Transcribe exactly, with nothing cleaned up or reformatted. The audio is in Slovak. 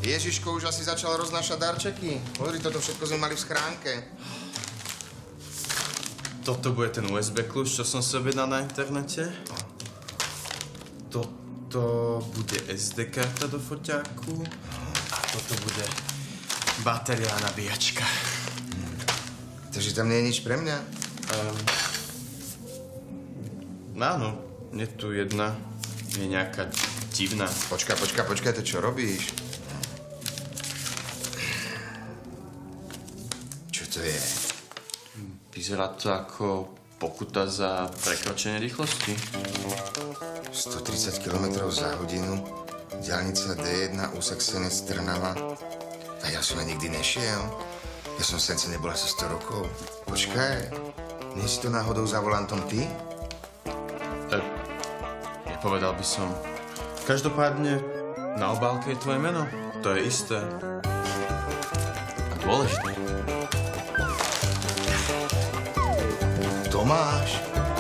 Ježiško už asi začal roznášať darčeky. Pozri, toto všetko sme mali v schránke. Toto bude ten ú es bé kľúč, čo som si objednal na internete. Toto bude es dé karta do foťáku. A toto bude batéria a nabíjačka. Hm. Takže tam nie je nič pre mňa? Um, áno, je tu jedna. Je nejaká divná. Počkaj, počkaj, počkaj, to čo robíš? Čo to je? Vyzerá to ako pokuta za prekročenie rýchlosti. stotridsať kilometrov za hodinu, diaľnica dé jedna, úsek Senec-Trnava. A ja som ja nikdy nešiel. Ja som sence nebol asi sto rokov. Počkaj, nie si to náhodou za volantom ty? E, nepovedal by som. Každopádne, na obálke je tvoje meno. To je isté. A dôležité. Tomáš.